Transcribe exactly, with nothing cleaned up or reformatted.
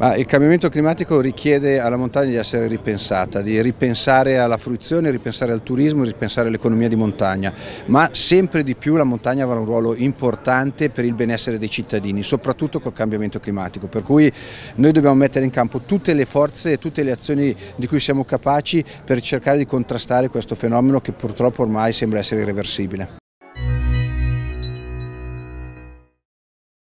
Ma il cambiamento climatico richiede alla montagna di essere ripensata, di ripensare alla fruizione, ripensare al turismo, ripensare all'economia di montagna, ma sempre di più la montagna avrà un ruolo importante per il benessere dei cittadini, soprattutto col cambiamento climatico, per cui noi dobbiamo mettere in campo tutte le forze e tutte le azioni di cui siamo capaci per cercare di contrastare questo fenomeno che purtroppo ormai sembra essere irreversibile.